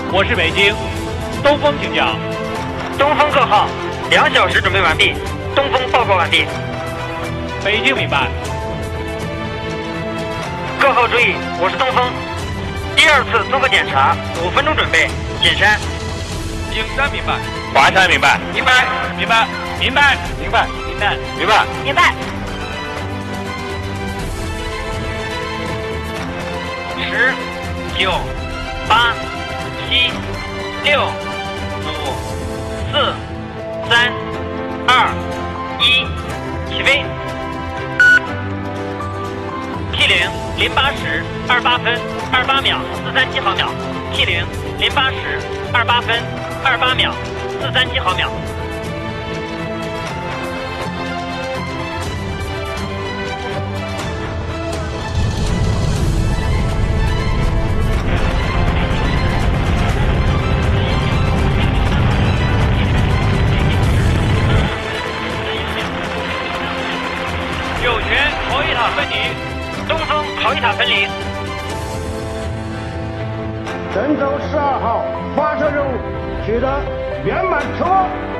我是北京，东风请讲。 东风各号，2小时准备完毕，东风报告完毕。 北京明白。 各号注意，我是东风，第2次综合检查，5分钟准备，进山。 景山明白。 华山明白。 明白。明白。明白。 明白。 明白。 明白。 明白。 10、9、8、7、6、5、4、3、2、1，起飞。T0 08时28分28秒437毫秒。T0 08时28分28秒437毫秒。 酒泉逃逸塔分离。 东风逃逸塔分离。 郑州12号发射任务取得圆满成功。